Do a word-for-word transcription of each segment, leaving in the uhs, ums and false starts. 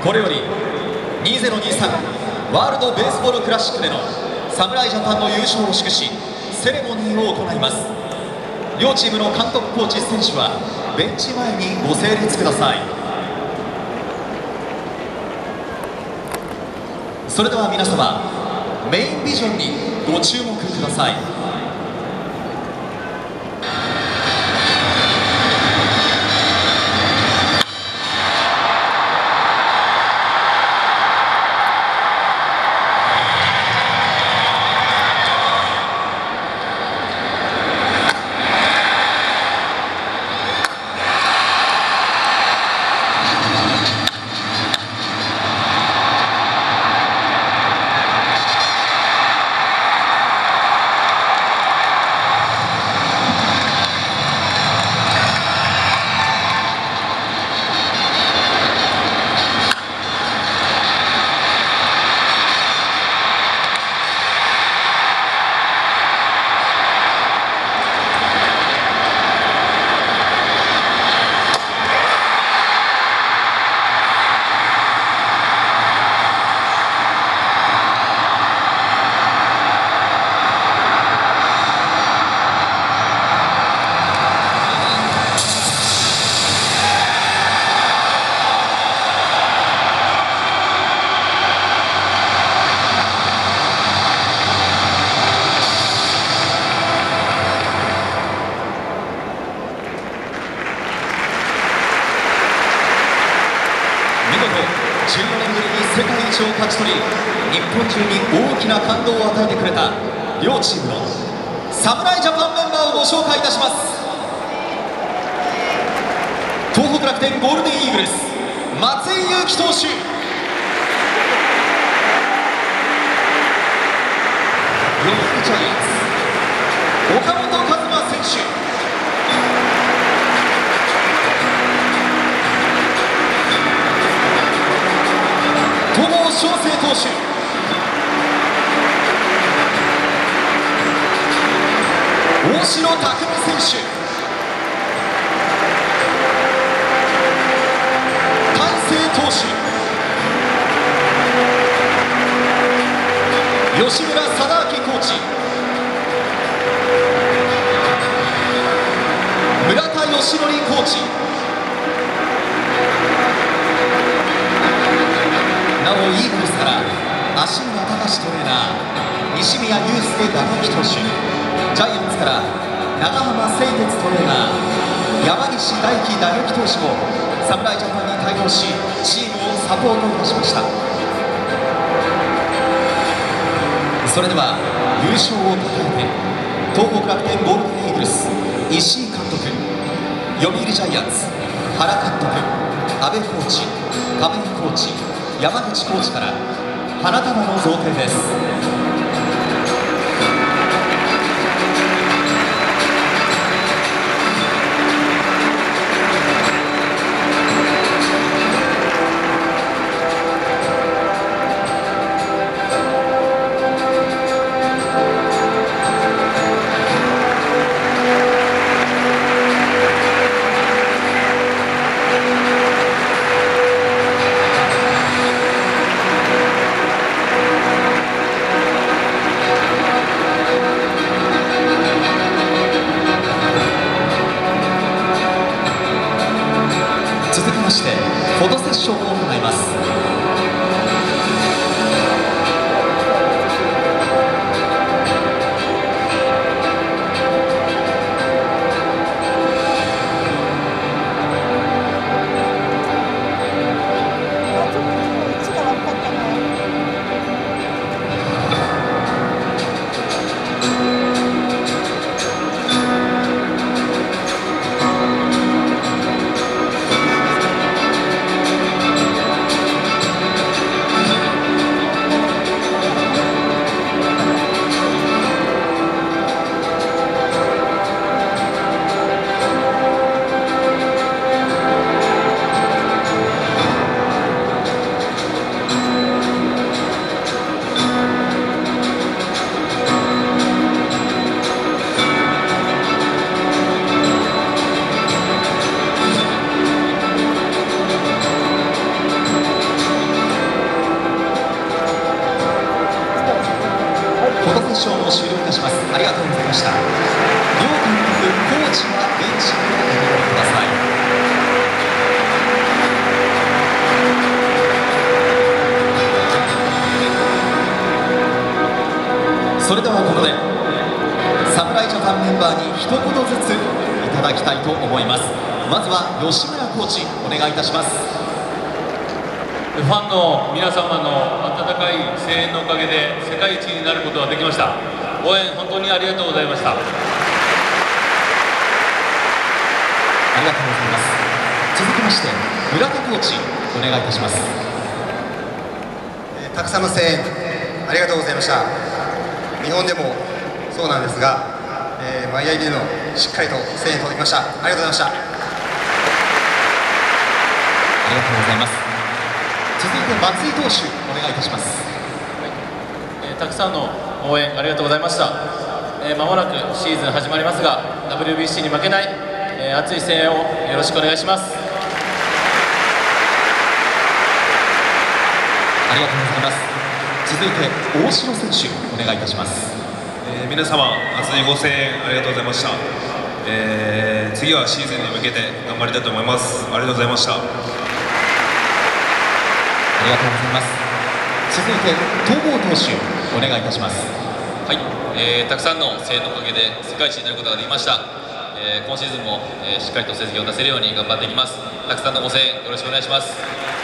これよりにせんにじゅうさんワールドベースボールクラシックでの侍ジャパンの優勝を祝しセレモニーを行います。両チームの監督コーチ選手はベンチ前にご整列ください。それでは皆様、メインビジョンにご注目ください。じゅうよねんぶりに世界一を勝ち取り、日本中に大きな感動を与えてくれた両チームの侍ジャパンメンバーをご紹介いたします。東北楽天ゴールデンイーグルス松井裕樹投手、読売ジャイアンツ岡本和真選手、翔征投手、大城卓三選手、大勢投手、吉村貞明コーチ、村田義則コーチ、なおイーグルスから芦村隆トレーナー、西宮雄介打撃投手、ジャイアンツから長浜誠哲トレーナー、山岸大輝打撃投手も侍ジャパンに帯同しチームをサポートいたしました。それでは優勝をたたえて東北楽天ゴールデンイーグルス石井監督、読売ジャイアンツ原監督、阿部コーチ、亀井コーチ、山口コーチから花束の贈呈です。 勝も終了いたします。ありがとうございました。両監督、コーチはベンチにお戻りください。それではここで侍ジャパンメンバーに一言ずついただきたいと思います。まずは吉村コーチ、お願いいたします。 ファンの皆様の温かい声援のおかげで世界一になることができました。応援本当にありがとうございました。ありがとうございます。続きまして村田コーチ、お願いいたします。 たくさんの声援ありがとうございました。日本でもそうなんですが、えー、マイアイでのしっかりと声援届きました。ありがとうございました。ありがとうございます。続いて松井投手、お願いいたします。 はい、えー、たくさんの応援ありがとうございました。えー、間もなくシーズン始まりますが ダブリュービーシー に負けない、えー、熱い声援をよろしくお願いします。 ありがとうございます。続いて大城選手、お願いいたします。 えー、皆様熱いご声援ありがとうございました。えー、次はシーズンに向けて頑張りたいと思います。ありがとうございました。 ありがとうございます。続いて東郷投手、お願いいたします。 はい、えー、たくさんの声援のおかげで世界一になることができました。えー、今シーズンも、えー、しっかりと成績を出せるように頑張っていきます。たくさんのご声援よろしくお願いします。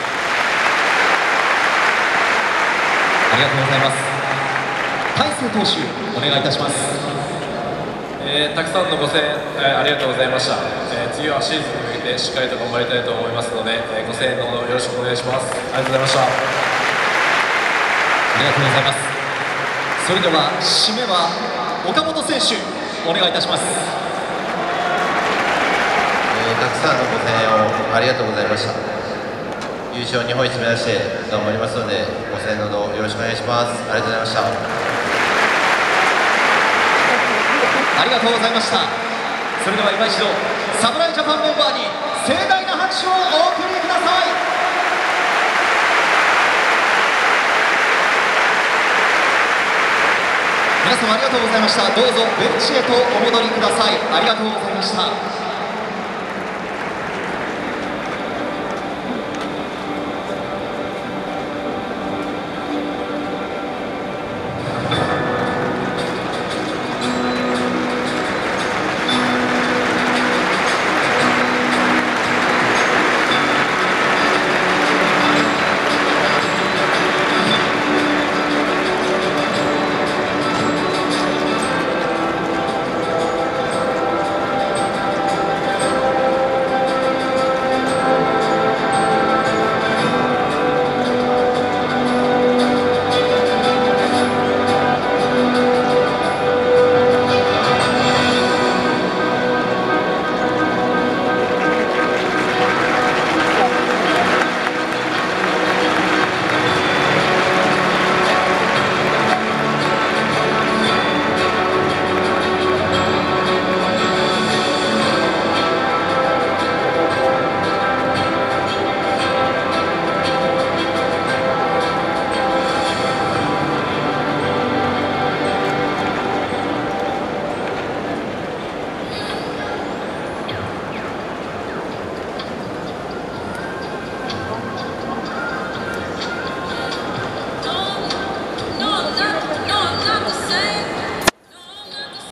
ありがとうございます。大勢投手、お願いいたします。 えー、たくさんのご声援、えー、ありがとうございました。えー、次はシーズンに向けてしっかりと頑張りたいと思いますので、えー、ご声援のほどよろしくお願いします。ありがとうございました。ありがとうございます。それでは締めは岡本選手、お願いいたします。 えー、たくさんのご声援をありがとうございました。優勝日本一目指して頑張りますので、ご声援のほどよろしくお願いします。ありがとうございました。 ありがとうございました。それでは今一度侍ジャパンメンバーに盛大な拍手をお送りください。皆様ありがとうございました。どうぞベンチへとお戻りください。ありがとうございました。